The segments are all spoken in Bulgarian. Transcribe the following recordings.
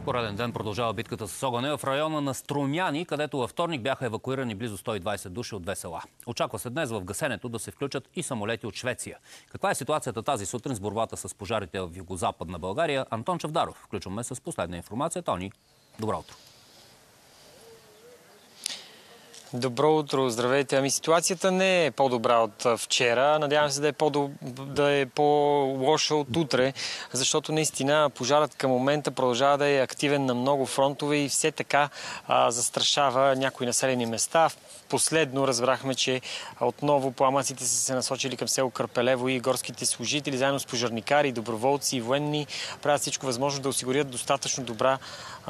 Пореден ден продължава битката с огъня в района на Струмяни, където във вторник бяха евакуирани близо 120 души от две села. Очаква се днес в гасенето да се включат и самолети от Швеция. Каква е ситуацията тази сутрин с борбата с пожарите в югозападна България? Антон Чавдаров. Включваме с последна информация. Тони, добро утро. Добро утро, здравейте. Ситуацията не е по-добра от вчера. Надявам се да е по-лоша от утре, защото наистина пожарът към момента продължава да е активен на много фронтове и все така застрашава някои населени места. Последно разбрахме, че отново пламъците са се насочили към село Кърпелево и горските служители, заедно с пожарникари, доброволци и военни, правят всичко възможно да осигурят достатъчно добра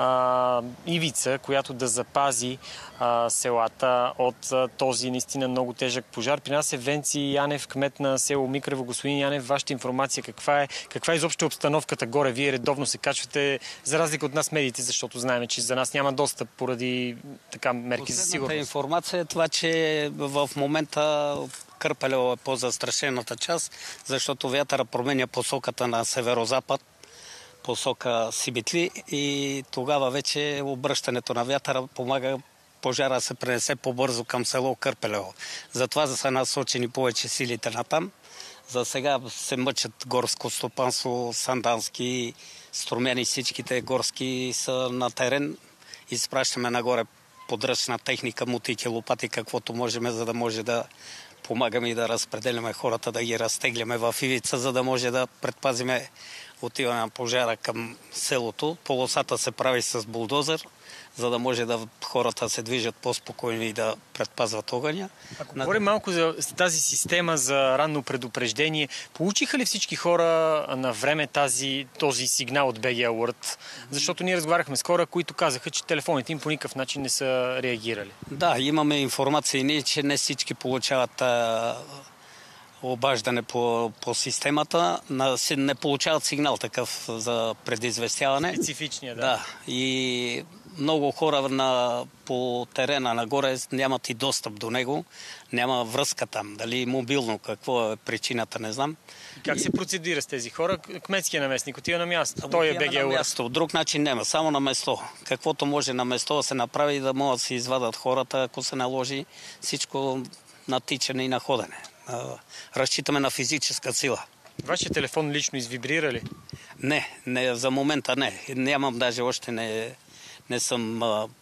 ивица, която да запази селата от този наистина много тежък пожар. При нас е Венци Янев, кмет на село Микрево. Господин Янев, вашата информация каква е? Каква е изобщо обстановката горе? Вие редовно се качвате, за разлика от нас медиите, защото знаем, че за нас няма достъп поради така мерки за сигурност. Информация е това, че в момента Кърпелево е по-застрашената част, защото вятъра променя посоката на северозапад, посока Сибитли, и тогава вече обръщането на вятъра помага пожара да се пренесе по-бързо към село Кърпелево. Затова са насочени повече силите натам. За сега се мъчат горско стопанство, Сандански, Струмяни, всичките горски са на терен. Изпращаме нагоре подръчна техника, мотики, лопати, каквото можем, за да може да помагаме и да разпределяме хората, да ги разтегляме в ивица, за да може да предпазиме отиване на пожара към селото. Полосата се прави с булдозер, за да може да хората се движат по-спокойно и да предпазват огъня. Ако говорим малко за тази система за ранно предупреждение, получиха ли всички хора на време този сигнал от BG Alert? Защото ние разговаряхме с хора, които казаха, че телефоните им по никакъв начин не са реагирали. Да, имаме информация и ние, че не всички получават обаждане по системата, не получават сигнал такъв за предизвестяване. Специфичния, да. Да, и много хора по терена нагоре нямат и достъп до него, няма връзка там, дали мобилно, какво е причината, не знам. Как се процедира с тези хора? Кметския наместник отива на място. Той е BG Alert. Друг начин няма, само на место. Каквото може на место да се направи и да могат да се извадат хората, ако се наложи всичко на тичане и на ходене. Разчитаме на физическа сила. Вашия телефон лично извибрира ли? Не, за момента не. Нямам, даже още не съм...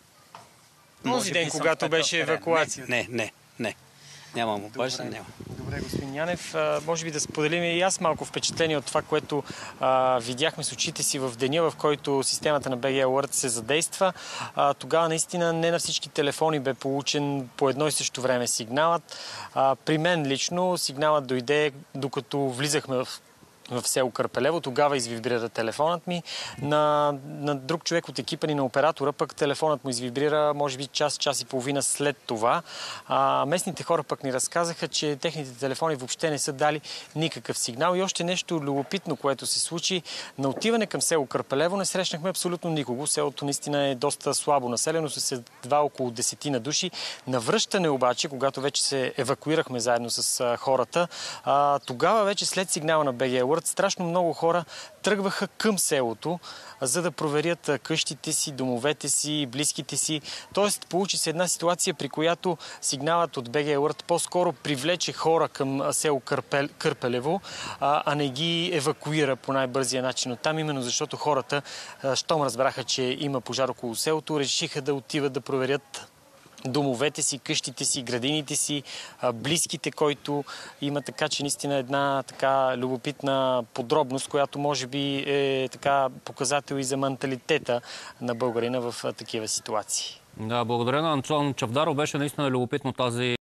Този ден, когато беше евакуация? Не. Нямам обаждане, няма. Добре, господин Янев, може би да споделим и аз малко впечатление от това, което видяхме с очите си в деня, в който системата на BG Alert се задейства. Тогава наистина не на всички телефони бе получен по едно и също време сигналът. При мен лично сигналът дойде докато влизахме в село Кърпелево. Тогава извибрира телефонът ми. На друг човек от екипа ни, на оператора, пък телефонът му извибрира може би час и половина след това. Местните хора пък ни разказаха, че техните телефони въобще не са дали никакъв сигнал. И още нещо любопитно, което се случи. На отиване към село Кърпелево не срещнахме абсолютно никого. Селото наистина е доста слабо населено, с едва около 10 души. На връщане обаче, когато вече се евакуирахме заедно с хората, тогава вече след сигнала на BG Alert страшно много хора тръгваха към селото, за да проверят къщите си, домовете си, близките си. Тоест, получи се една ситуация, при която сигналът от BG Alert по-скоро привлече хора към село Кърпелево, а не ги евакуира по най-бързия начин оттам, именно защото хората, щом разбраха, че има пожар около селото, решиха да отиват да проверят домовете си, къщите си, градините си, близките, който има, така че наистина една така любопитна подробност, която може би е така показател и за менталитета на българина в такива ситуации. Да, благодаря на Антон Чавдаров. Беше наистина любопитно тази